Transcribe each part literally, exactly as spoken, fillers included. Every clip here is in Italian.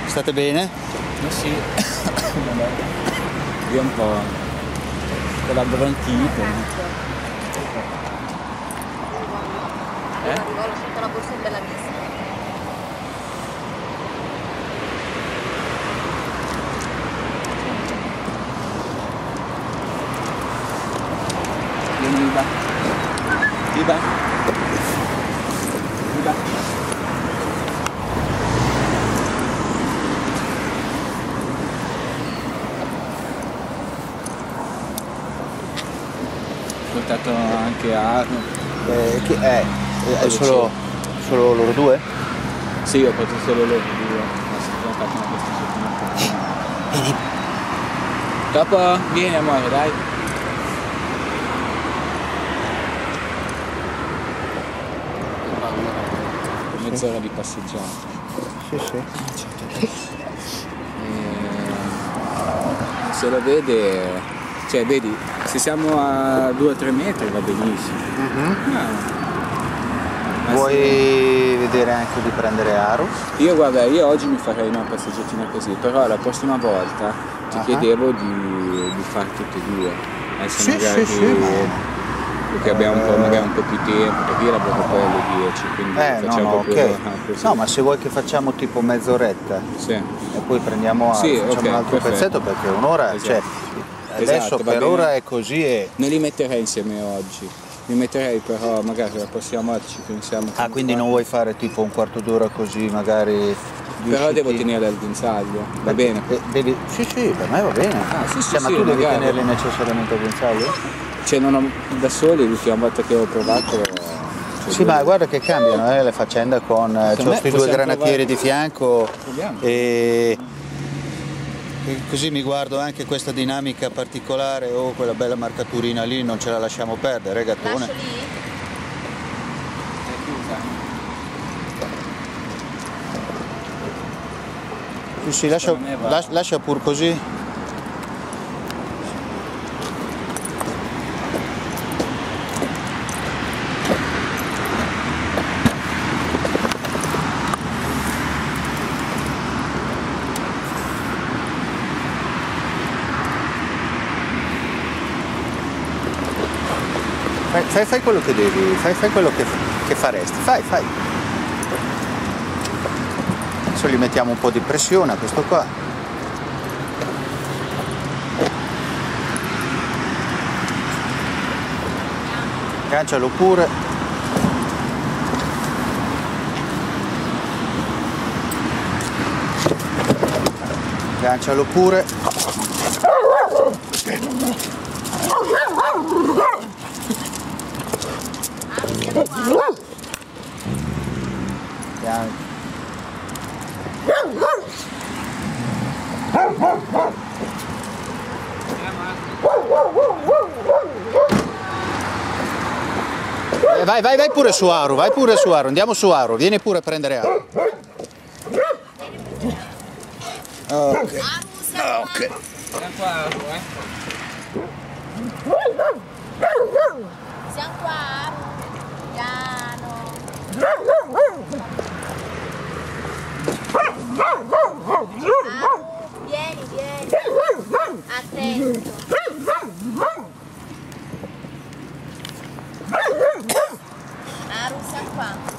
State bene? Ma sì, io un po' con la bronchite. Eh? Arrivo sotto la borsa della vista. Vieni, Iva. Iva. Iva. Ho portato anche Arno. Eh, chi, eh, è solo, solo loro due? Sì, ho portato solo loro due. Ma si sono fatti una questa settimana. Vedi? Dopo vieni amore, dai. Mezz'ora di passeggiata. Sì, sì. E se lo vede, cioè vedi, se siamo a due o tre metri va benissimo. Mm-hmm. Ah. Vuoi se... vedere anche di prendere Aru? Io guarda, io oggi mi farei una passeggiatina così, però la prossima volta ti uh-huh. chiedevo di, di fare tutte e due. Adesso sì, magari sì, sì, ma... perché abbiamo un po', magari un po' più tempo, perché io lavoro poi alle dieci, quindi eh, facciamo no, no, proprio okay. così. No, ma se vuoi che facciamo tipo mezz'oretta sì. e poi prendiamo sì, facciamo okay, un altro perfetto. pezzetto, perché un'ora, esatto. cioè, adesso esatto, per ora è così e... Non li metterei insieme oggi, li metterei però magari la prossima volta ci pensiamo. Ah, quindi non vuoi fare tipo un quarto d'ora così magari... Però devo tenere il guinzaglio, va Beh, bene? Devi... Sì, sì, per me va bene. Ah, sì, sì, cioè, ma sì, tu devi magari. tenerli necessariamente al guinzaglio? Cioè non ho, da soli l'ultima volta che ho provato... Cioè sì, ma guarda che cambiano eh, le faccende con... C'ho questi due granatieri provare. di fianco Proviamo. e... e così mi guardo anche questa dinamica particolare. Oh, quella bella marcaturina lì non ce la lasciamo perdere, gattone. Lascio lì? È chiusa. Sì, sì, lascia, lascia, lascia pur così. Fai, fai, fai quello che devi, fai, fai quello che, che faresti, fai, fai. Adesso gli mettiamo un po' di pressione a questo qua. Aggancialo pure. Aggancialo pure. Piano. Eh, vai, vai, vai pure su Aru, vai pure su Aru, andiamo su Aru, vieni pure a prendere Aru. Ok. Ok. Siamo qua, Aru, eh? Siamo qua, Aru. Piano. Aru, vieni, vieni. Attento. Aru, siamo qua.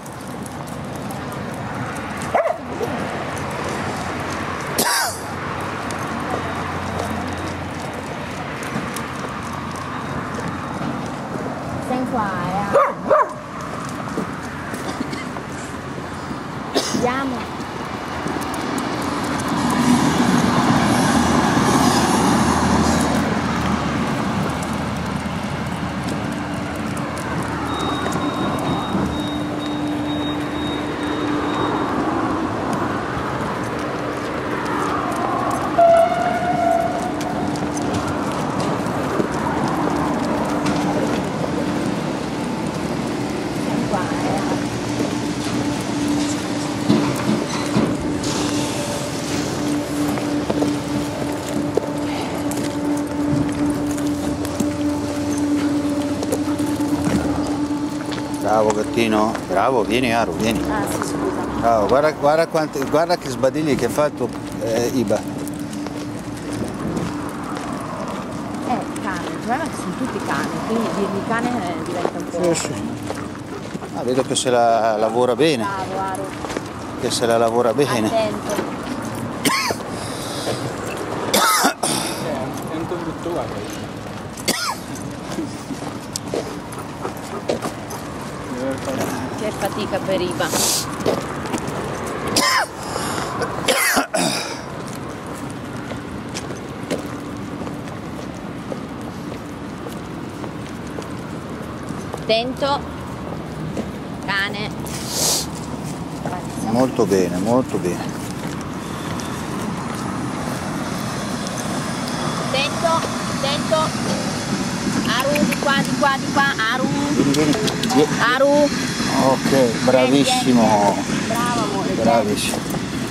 Siamo qua, eh. Andiamo. Bravo gattino, bravo, vieni Aru, vieni. Ah sì, scusa. Bravo, guarda, guarda, quanti, guarda che sbadigli che fa il tuo eh, Iba. Eh, cane, il problema è che sono tutti cani, quindi dirgli cane eh, diventa un po'... Sì, sì. Ah, vedo che se la lavora bene. Bravo, Aru. Che se la lavora bene. Attento. È un conduttore. Che fatica per Iba. Attento. Cane. Grazie. Molto bene, molto bene. Attento, attento. Aru, di qua, di qua, di qua. Aru. Vieni, vieni. Vie- Aru. Ok, bravissimo. Bravo amore. Bravissimo.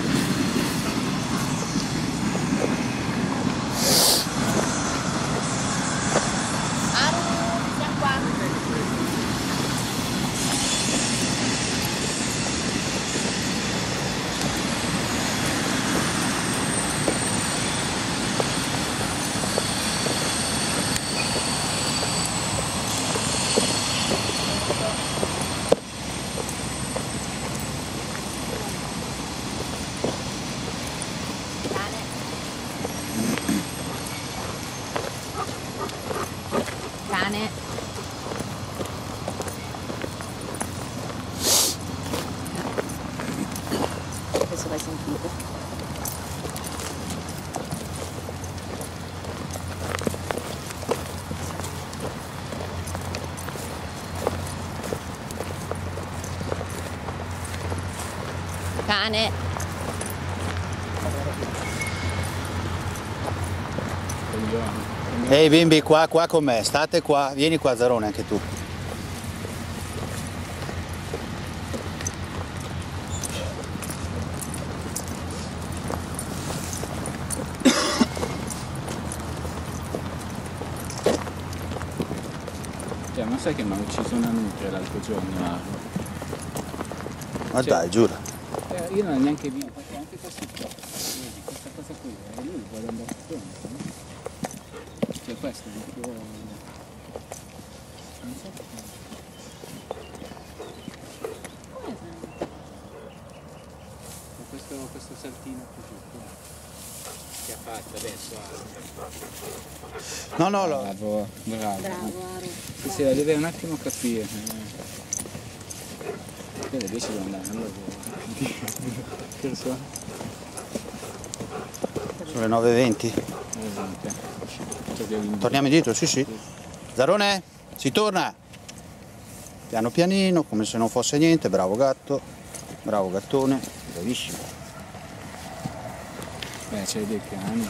Aru, siamo qua. Cane. Cane. Questo l'hai sentito. Cane. Ehi bimbi, qua, qua con me, state qua, vieni qua Zarone anche tu. Cioè, ma sai che mi ha ucciso una nutria l'altro giorno? Ma Cioè- dai, giura. Eh, io non ho neanche visto, perché anche questo qua, vedi, questa cosa qui, e lui vuole andare a prendere, no? Cioè questo è un po'... non so perché. Ma questo, questo saltino così, qua, che ha fatto adesso? No, no, lo- Bravo, bravo. Bravo Aru. Sì, sì, la deve un attimo capire. Io alle dieci devo andare al lavoro. Che so? sono le nove e venti. Torniamo indietro, sì sì. Zarone, si torna. Piano pianino, come se non fosse niente, bravo gatto, bravo gattone, bravissimo. Beh, c'è dei cani.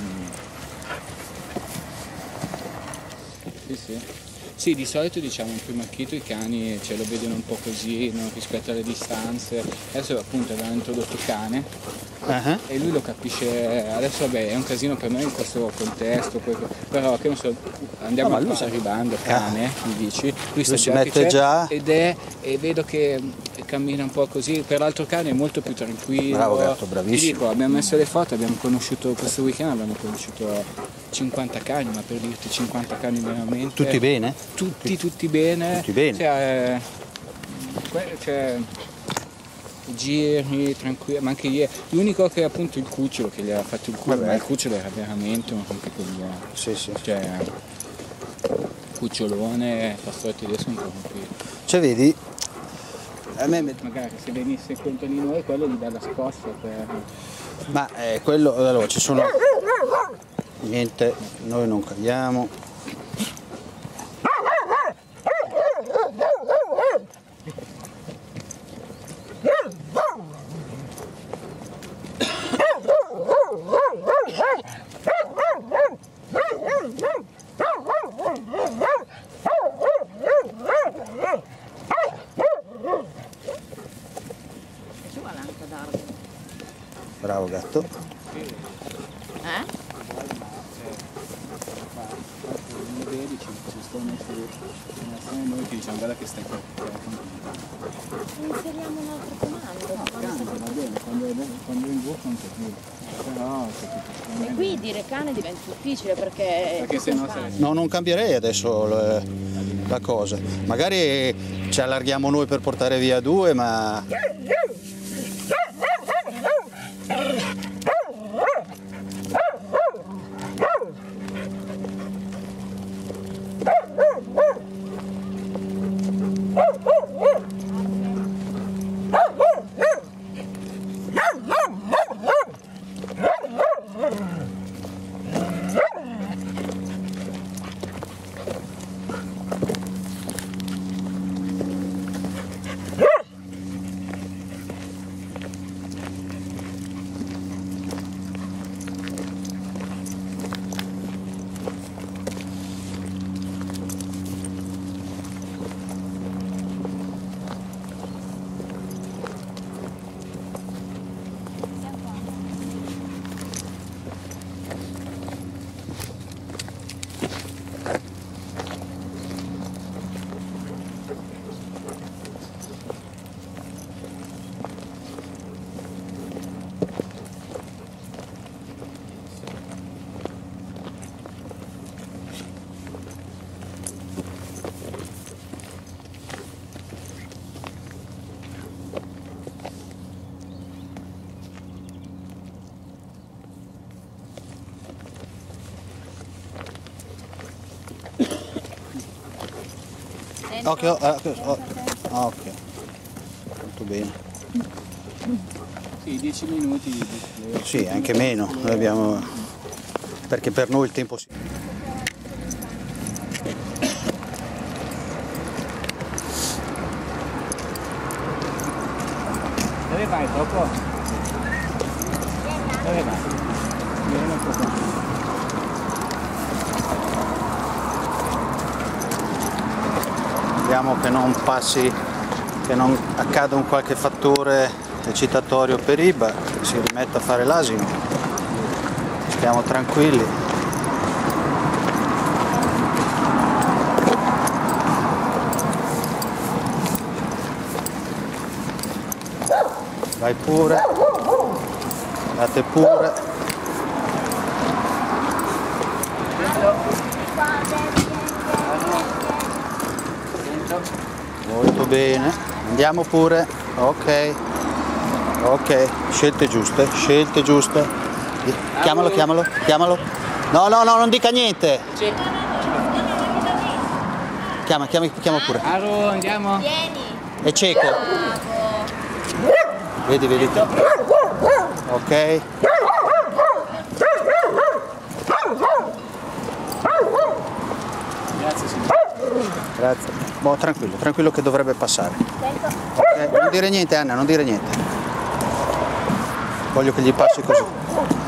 Sì, sì. Sì, di solito diciamo in primo acchito i cani ce lo vedono un po' così, non rispetto alle distanze. Adesso appunto abbiamo introdotto cane Uh-huh. e lui lo capisce, adesso vabbè è un casino per noi in questo contesto, poi- però che non so, andiamo No, ma a lui lui sa- arrivando, cane, mi dici, lui sta si già mette che c'è già. ed è, e vedo che cammina un po' così, per l'altro cane è molto più tranquillo. Bravo gatto, bravissimo. Ti dico, abbiamo messo le foto, abbiamo conosciuto questo weekend, abbiamo conosciuto cinquanta cani, ma per dirti cinquanta cani veramente. Tutti bene? Tutti, tutti bene. Tutti bene. Cioè, que- cioè, giri tranquilli, ma anche ieri. L'unico che è appunto il cucciolo che gli ha fatto il culo, Vabbè. ma il cucciolo era veramente un rompicoglione. Sì, sì. Cioè, cucciolone, pastore tedesco un po' tranquillo. Cioè vedi, a me met- Magari se venisse contro di noi quello gli dà la scossa per... ma eh, quello, allora ci sono, niente, noi non caviamo. Ci vuole anche darlo. Bravo gatto. Eh? Non vedi, ci, ci sto messo noi ti diciamo guarda che stai per Inseriamo un altro comando. va bene, quando è, quando è in bocca non c'è più. Però c'è più. E qui dire cane diventa difficile perché... Perché se no sei... No, non cambierei adesso la, la cosa. Magari ci allarghiamo noi per portare via due, ma... Ok, ok, ok, molto bene. Sì, dieci minuti. Sì, anche meno, noi abbiamo... perché per noi il tempo si... Dove vai dopo? Dove vai? Vieni un po' qua. Vediamo che non passi, che non accada un qualche fattore eccitatorio per Iba, che si rimetta a fare l'asino. Stiamo tranquilli. Vai pure, andate pure. Molto bene, andiamo pure, ok, ok, scelte giuste, scelte giuste. Chiamalo, chiamalo, chiamalo. No, no, no, non dica niente. Sì. Chiama, chiama, chiama pure. Aro, andiamo. Vieni! È cieco. Vedi, vedi. Ok. Grazie signore. Grazie. Boh, tranquillo, tranquillo che dovrebbe passare. Ok, non dire niente Anna, non dire niente. Voglio che gli passi così.